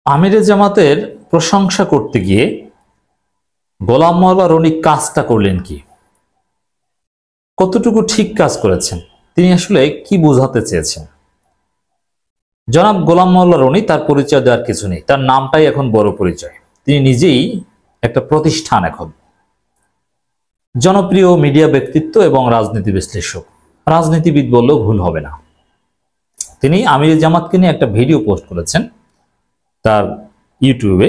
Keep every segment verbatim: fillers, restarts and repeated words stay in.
আমিরে জামাতের প্রশংসা করতে গিয়ে গোলাম মাওলা রনি কাজটা করলেন কি, কতটুকু ঠিক কাজ করেছেন, তিনি আসলে কি বোঝাতে চেয়েছেন? জনাব গোলাম মাওলা রনি তার পরিচয় দেওয়ার কিছু নেই, তার নামটাই এখন বড় পরিচয়। তিনি নিজেই একটা প্রতিষ্ঠান, এখন জনপ্রিয় মিডিয়া ব্যক্তিত্ব এবং রাজনীতি বিশ্লেষক, রাজনীতিবিদ বললেও ভুল হবে না। তিনি আমিরে জামাতকে নিয়ে একটা ভিডিও পোস্ট করেছেন তার ইউটিউবে।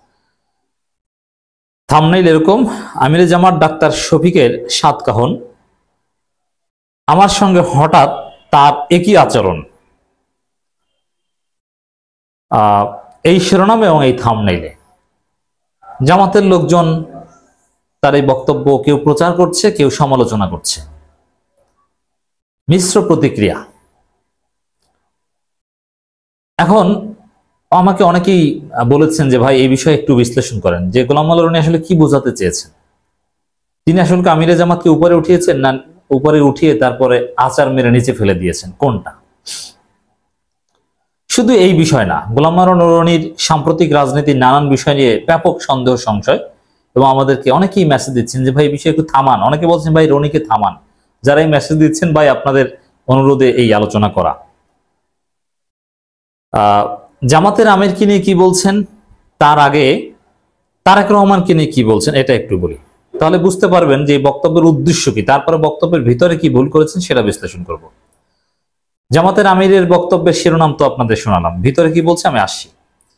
থাম্বনেইল এরকম: আমিরে জামাত ডাক্তার শফিকের সাত কাহন, আমার সঙ্গে হঠাৎ তার একই আচরণ। এই শিরোনামে এবং এই থাম্বনেইলে জামাতের লোকজন তার এই বক্তব্য কেউ প্রচার করছে, কেউ সমালোচনা করছে, মিশ্র প্রতিক্রিয়া। এখন আমাকে অনেকেই বলেছেন যে ভাই এই বিষয়ে একটু বিশ্লেষণ করেন, যে গোলাম মাওলা রনি আসলে কি বোঝাতে চেয়েছেন। তিনি আসলে আমিরে জামাতকে উপরে উঠিয়েছেন, না উপরে উঠিয়ে তারপরে আচার মেরে নিচে ফেলে দিয়েছেন, কোনটা? শুধু এই বিষয় না, গোলাম মাওলা রনির সাম্প্রতিক রাজনীতির নানান বিষয় নিয়ে ব্যাপক সন্দেহ সংশয়, এবং আমাদেরকে অনেকেই মেসেজ দিচ্ছেন যে ভাই এই বিষয়ে একটু থামান। অনেকে বলছেন ভাই রনিকে থামান। যারা এই মেসেজ দিচ্ছেন ভাই আপনাদের অনুরোধে এই আলোচনা করা। আহ জামাতের আমিরকে নিয়ে কি বলছেন, তার আগে তারেক রহমানকে নিয়ে কি বলছেন এটা একটু বলি, তাহলে বুঝতে পারবেন যে বক্তব্যের উদ্দেশ্য কি, তারপরে বক্তব্যের ভিতরে কি ভুল করেছেন সেটা বিশ্লেষণ করব। জামাতের আমিরের বক্তব্যের শিরোনাম তো আপনাদের শোনালাম, ভিতরে কি বলছে আমি আসছি।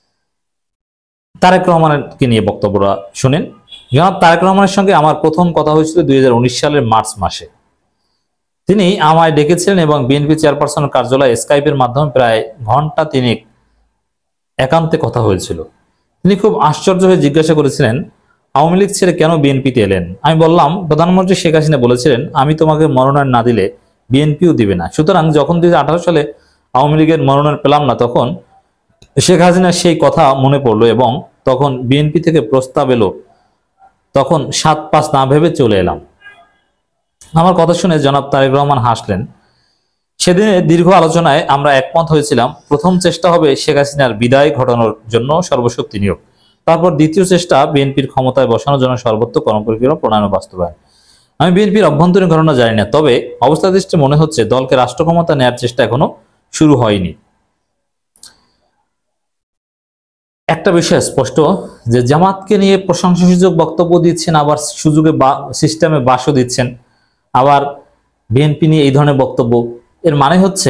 তারেক রহমানকে নিয়ে বক্তব্যটা শুনেন। জনাব তারেক রহমানের সঙ্গে আমার প্রথম কথা হয়েছিল দুই হাজার উনিশ সালের মার্চ মাসে। তিনি আমায় ডেকেছিলেন এবং বিএনপি চেয়ারপারসনের কার্যালয়ে স্কাইপের মাধ্যমে প্রায় ঘন্টা তিনেক একান্তে কথা হয়েছিল। তিনি খুব আশ্চর্য হয়ে জিজ্ঞাসা করেছিলেন আওয়ামী লীগ ছেড়ে কেন বিএনপিতে এলেন। আমি বললাম প্রধানমন্ত্রী শেখ হাসিনা বলেছিলেন আমি তোমাকে মনোনয়ন না দিলে বিএনপিও দিবে না, সুতরাং যখন দুই হাজার আঠারো সালে আওয়ামী লীগের মনোনয়ন পেলাম না তখন শেখ হাসিনার সেই কথা মনে পড়লো এবং তখন বিএনপি থেকে প্রস্তাব এলো, তখন সাত পাঁচ না ভেবে চলে এলাম। আমার কথা শুনে জনাব তারেক রহমান হাসলেন। সেদিনে দীর্ঘ আলোচনায় আমরা একমত হয়েছিলাম প্রথম চেষ্টা হবে শেখ হাসিনার বিদায় ঘটানোর জন্য সর্বশক্তি নিয়োগ, তারপর দ্বিতীয় চেষ্টা বিএনপির ক্ষমতায় বসানোর জন্য সর্বোচ্চ কর্মপরিকল্পনা প্রণয়ন ও বাস্তবায়ন। আমি বিএনপির অভ্যন্তরীণ ঘটনা জানি না, তবে অবস্থা দৃষ্টি মনে হচ্ছে দলকে রাষ্ট্র ক্ষমতা নেওয়ার চেষ্টা এখনো শুরু হয়নি। একটা বিষয় স্পষ্ট যে জামাতকে নিয়ে প্রশংসাসূচক বক্তব্য দিচ্ছেন, আবার সুযোগে সিস্টেমে বাসও দিচ্ছেন, আবার বিএনপি নিয়ে এই ধরনের বক্তব্য। এর মানে হচ্ছে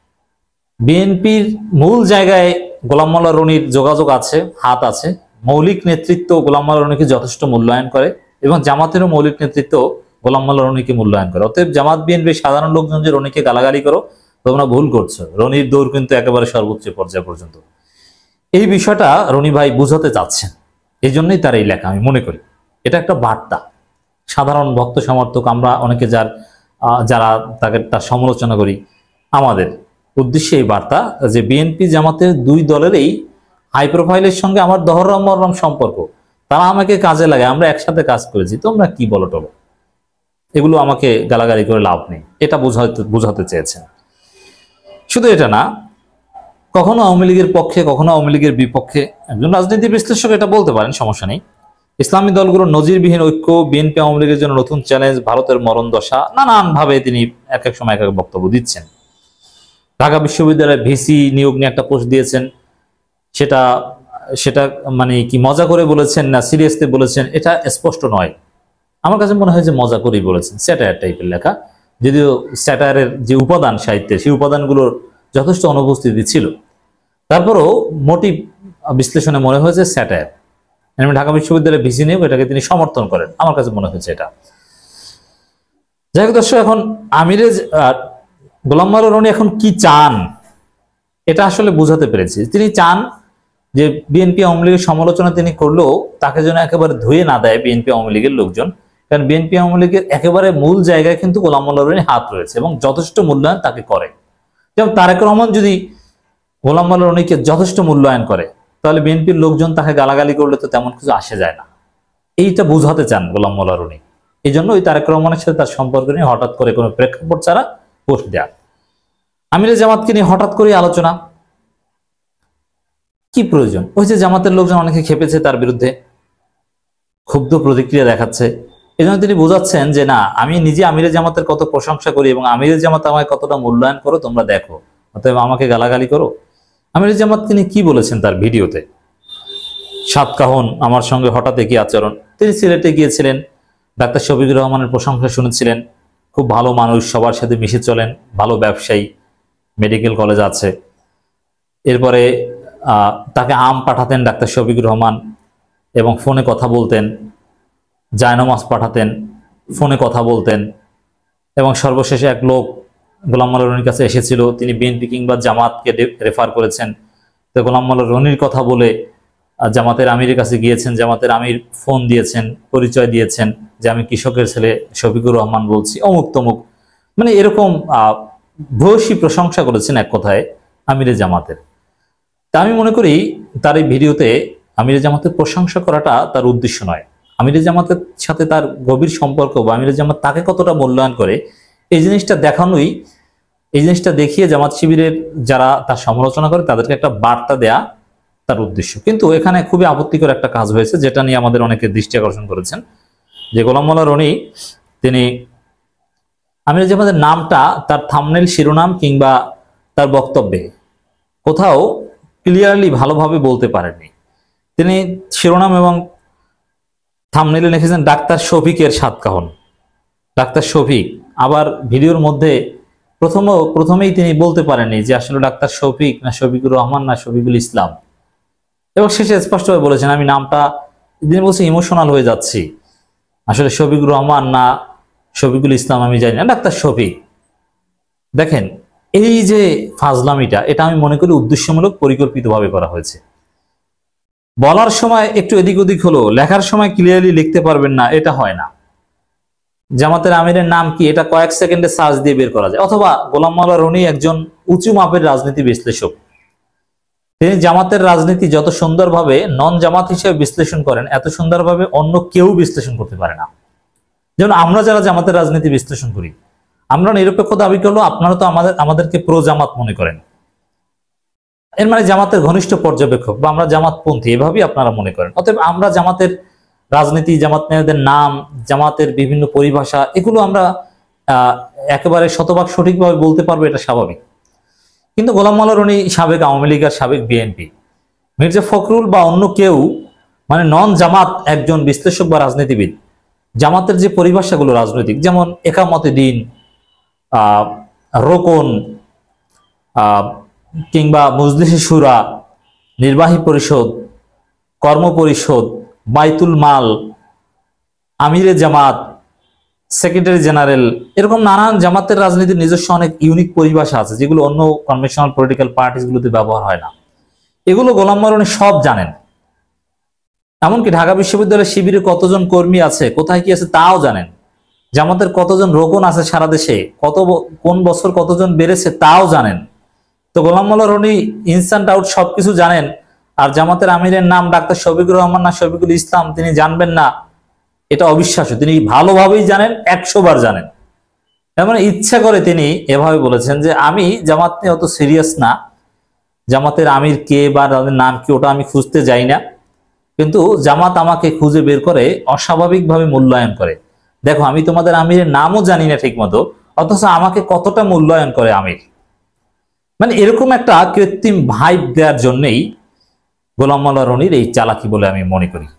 বিএনপির মূল জায়গায় গোলাম মাওলা রনির যোগাযোগ আছে, হাত আছে, মৌলিক নেতৃত্ব গোলাম মাওলা রনিকে যথেষ্ট মূল্যায়ন করে এবং জামাতেরও মৌলিক নেতৃত্ব গোলাম মাওলা রনিকে মূল্যায়ন করে। অতএব জামাত বিএনপির সাধারণ লোকজন যে রনিকে গালাগালি করো তোমরা ভুল করছো, রনির দৌড় কিন্তু একেবারে সর্বোচ্চ পর্যায় পর্যন্ত। এই বিষয়টা রনি ভাই বুঝাতে চাচ্ছেন, এই জন্যই তার এই লেখা। আমি মনে করি এটা একটা বার্তা। সাধারণ ভক্ত সমর্থক আমরা অনেকে যার যারা তাকে তার সমালোচনা করি, আমাদের উদ্দেশ্যে এই বার্তা যে বিএনপি জামাতের দুই দলেরই হাই প্রোফাইলের সঙ্গে আমার দহরম মররম সম্পর্ক, তারা আমাকে কাজে লাগে, আমরা একসাথে কাজ করেছি, তোমরা কি বলো টলো, এগুলো আমাকে গালাগালি করে লাভ নেই, এটা বোঝাতে বোঝাতে চেয়েছেন। শুধু এটা না, কখনো আওয়ামী লীগের পক্ষে কখনো আওয়ামী লীগের বিপক্ষে একজন রাজনীতি বিশ্লেষক এটা বলতে পারেন, সমস্যা নেই। ইসলামী দলগুলোর নজিরবিহীন ঐক্য, বিএনপি আওয়ামী লীগের জন্য নতুন চ্যালেঞ্জ, ভারতের মরণ দশা, নানান ভাবে তিনি এক এক সময় এক এক বক্তব্য দিচ্ছেন। ঢাকা বিশ্ববিদ্যালয়ে ভিসি নিয়োগ নিয়ে একটা পোস্ট দিয়েছেন, সেটা সেটা মানে কি মজা করে বলেছেন না সিরিয়াসলি বলেছেন এটা স্পষ্ট নয়। আমার কাছে মনে হয় যে মজা করেই বলেছেন, স্যাটায়ার টাইপের লেখা, যদিও স্যাটায়ারের যে উপাদান সাহিত্যে সেই উপাদানগুলোর যথেষ্ট অনুপস্থিতি ছিল, তারপরও মোটিভ বিশ্লেষণে মনে হয়েছে স্যাটায়ার। ঢাকা বিশ্ববিদ্যালয়ে ভিসি নিয়োগ এটাকে তিনি সমর্থন করেন, আমার কাছে মনে হয়েছে এটা। যাই হোক দর্শক, এখন আমিরে গোলাম মাওলা রনি এখন কি চান এটা আসলে বুঝাতে পেরেছি। তিনি চান যে বিএনপি আওয়ামী লীগের সমালোচনা তিনি করলেও তাকে যেন একেবারে ধুয়ে না দেয় বিএনপি আওয়ামী লীগের লোকজন, কারণ বিএনপি আওয়ামী লীগের একেবারে মূল জায়গায় কিন্তু গোলাম মাওলা রনির হাত রয়েছে এবং যথেষ্ট মূল্যায়ন তাকে করে। যেমন তারেক রহমান যদি গোলাম মাওলা রনিকে যথেষ্ট মূল্যায়ন করে তাহলে বিএনপির লোকজন তাকে গালাগালি করলে তো তেমন কিছু আসে যায় না, এইটা বুঝাতে চান গোলাম মাওলা রনি। এই জন্য ওই তারেক রহমানের সাথে তার সম্পর্ক নিয়ে হঠাৎ করে কোনো প্রেক্ষাপট ছাড়া পোস্ট দেয়া। আমিরে জামাতকে নিয়ে হঠাৎ করে আলোচনা, কি প্রয়োজন? ওই যে জামাতের লোকজন অনেকে খেপেছে তার বিরুদ্ধে, ক্ষুব্ধ প্রতিক্রিয়া দেখাচ্ছে। এই জন্য তিনি বোঝাচ্ছেন যে না, আমি নিজে আমিরে জামাতের কত প্রশংসা করি এবং আমিরে জামাত আমায় কতটা মূল্যায়ন করো তোমরা দেখো, অতএব আমাকে গালাগালি করো। আমিরে জামাত তিনি কি বলেছেন তার ভিডিওতে? সাত কাহন আমার সঙ্গে হঠাৎ কি আচরণ। তিনি সিলেটে গিয়েছিলেন, ডাক্তার শফিকুর রহমানের প্রশংসা শুনেছিলেন, খুব ভালো মানুষ, সবার সাথে মিশে চলেন, ভালো ব্যবসায়ী, মেডিকেল কলেজ আছে। এরপরে আহ তাকে আম পাঠাতেন ডাক্তার শফিকুর রহমান এবং ফোনে কথা বলতেন, জায়নামাজ পাঠাতেন, ফোনে কথা বলতেন। এবং সর্বশেষে এক লোক গোলাম মোল্লা রনির কাছে এসেছিল, তিনি বিএনপি কিংবা জামাতকে রেফার করেছেন। তো গোলাম মোল্লা রনির কথা বলে জামাতের আমিরের কাছে গিয়েছেন, জামাতের আমির ফোন দিয়েছেন, পরিচয় দিয়েছেন যে আমি কৃষকের ছেলে শফিকুর রহমান বলছি, অমুক তমুক, মানে এরকম আহ ভূয়সী প্রশংসা করেছেন এক কথায় আমিরে জামাতের। তা আমি মনে করি তার এই ভিডিওতে আমিরে জামাতের প্রশংসা করাটা তার উদ্দেশ্য নয়। আমিরে জামাতের সাথে তার গভীর সম্পর্ক বা আমিরে জামাত তাকে কতটা মূল্যায়ন করে এই জিনিসটা দেখানোই, এই জিনিসটা দেখিয়ে জামাত শিবিরের যারা তার সমালোচনা করে তাদেরকে একটা বার্তা দেয়া তার উদ্দেশ্য। কিন্তু এখানে খুবই আপত্তিকর একটা কাজ হয়েছে, যেটা নিয়ে আমাদের অনেকে দৃষ্টি আকর্ষণ করেছেন, যে গোলাম মোল্লা রনি তিনি আমিরে জামাতের নামটা তার থাম্বনেল শিরোনাম কিংবা তার বক্তব্যে কোথাও ক্লিয়ারলি ভালোভাবে বলতে পারেননি। তিনি শিরোনাম এবং থাম্বনেলে লিখেছেন ডাক্তার শফিকের সাত কাহন, ডাক্তার শফিক। আবার ভিডিওর মধ্যে প্রথম প্রথমেই তিনি বলতে পারেননি যে আসলে ডাক্তার শফিক না শফিকুর রহমান না শফিকুল ইসলাম, এবং শেষে স্পষ্টভাবে বলেছেন আমি নামটা, তিনি বলছে ইমোশনাল হয়ে যাচ্ছি, আসলে শফিকুর রহমান না শফিকুল ইসলাম আমি জানি না, ডাক্তার শফিক। দেখেন এই যে ফাজলামিটা, এটা আমি মনে করি উদ্দেশ্যমূলক পরিকল্পিতভাবে করা হয়েছে। বলার সময় একটু এদিক ওদিক হলো, লেখার সময় ক্লিয়ারলি লিখতে পারবেন না, এটা হয় না। জামাতের আমিরের নাম কি এটা কয়েক সেকেন্ডে সার্চ দিয়ে বের করা যায়। অথবা গোলাম মোল্লা রনি একজন উঁচু মাপের রাজনীতি বিশ্লেষক, তিনি জামাতের রাজনীতি যত সুন্দরভাবে নন জামাত হিসেবে বিশ্লেষণ করেন, এত সুন্দরভাবে অন্য কেউ বিশ্লেষণ করতে পারে না। যেমন আমরা যারা জামাতের রাজনীতি বিশ্লেষণ করি, আমরা নিরপেক্ষ দাবি করলেও আপনারা তো আমাদের আমাদেরকে প্রো জামাত মনে করেন, এর মানে জামাতের ঘনিষ্ঠ পর্যবেক্ষক বা আমরা জামাতপন্থী, এভাবেই আপনারা মনে করেন। অতএব আমরা জামাতের রাজনীতি, জামাত নেতাদের নাম, জামাতের বিভিন্ন পরিভাষা, এগুলো আমরা আহ একেবারে শতভাগ সঠিকভাবে বলতে পারবো, এটা স্বাভাবিক। কিন্তু গোলাম মোল্লা রনি সাবেক আওয়ামী লীগ আর সাবেক বিএনপি, মির্জা ফখরুল বা অন্য কেউ মানে নন জামাত একজন বিশ্লেষক বা রাজনীতিবিদ জামাতের যে পরিভাষাগুলো রাজনৈতিক, যেমন একামতে দিন, আহ রোকন, আহ কিংবা মজলিসে শুরা, নির্বাহী পরিষদ, কর্ম পরিষদ, বাইতুল মাল, আমিরে জামাত, সেক্রেটারি জেনারেল, এরকম নানান জামাতের রাজনীতির নিজস্ব অনেক ইউনিক পরিভাষা আছে যেগুলো অন্য কনভেনশনাল পলিটিক্যাল পার্টিসগুলোতে ব্যবহার হয় না। এগুলো গোলাম মোল্লা রনি সব জানেন। এমনকি ঢাকা বিশ্ববিদ্যালয়ের শিবিরে কতজন কর্মী আছে, কোথায় কি আছে তাও জানেন। জামাতের কতজন রোকন আছে সারা দেশে, কত কোন বছর কতজন বেড়েছে তাও জানেন। তো গোলাম মোল্লা রনি ইনস্ট্যান্ট আউট সবকিছু জানেন, আর জামাতের আমিরের নাম ডাক্তার শফিকুর রহমান না শফিকুল ইসলাম তিনি জানবেন না, এটা অবিশ্বাস্য। তিনি ভালোভাবেই জানেন, একশো বার জানেন। তার মানে ইচ্ছা করে তিনি এভাবে বলেছেন যে আমি জামাত নিয়ে অত সিরিয়াস না, জামাতের আমির কে বা তাদের নাম কি ওটা আমি খুঁজতে যাই না, কিন্তু জামাত আমাকে খুঁজে বের করে অস্বাভাবিকভাবে মূল্যায়ন করে। দেখো আমি তোমাদের আমিরের নামও জানি না ঠিক মতো, অথচ আমাকে কতটা মূল্যায়ন করে আমির। মানে এরকম একটা কৃত্রিম ভাইব দেওয়ার জন্যই গোলাম মোল্লা রনির এই চালাকি বলে আমি মনে করি।